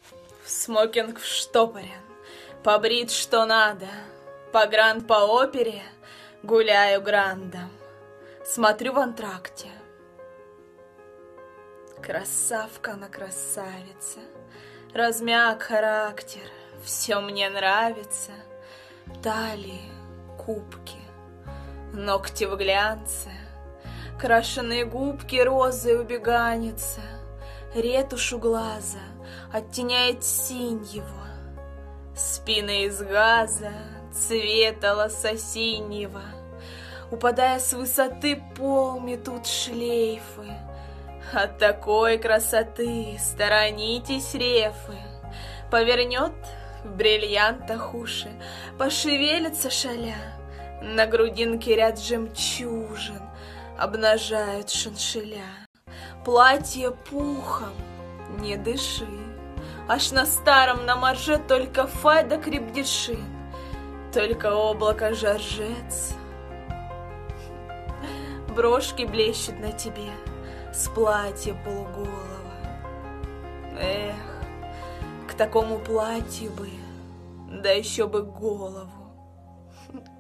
Смокинг вштопорен, побрит что надо, погран по опере, гуляю грандом, смотрю в антракте. Красавка на красавица, размяк характер, все мне нравится. Талии, кубки, ногти в глянце, крашеные губки розой убеганница, ретушь у глаза оттеняет синь его, спины из газа цвета лососиньего, упадая с высоты пол метут шлейфы. От такой красоты сторонитесь рефы. Повернет в бриллиантах уши, пошевелится шаля, на грудинке ряд жемчужин обнажают шиншиля. Платье пухом, не дыши, аж на старом на марже только фай да крепдешин, только облако жаржец. Брошки блещут на тебе с платья полуголого. Эх, к такому платью бы, да еще бы голову.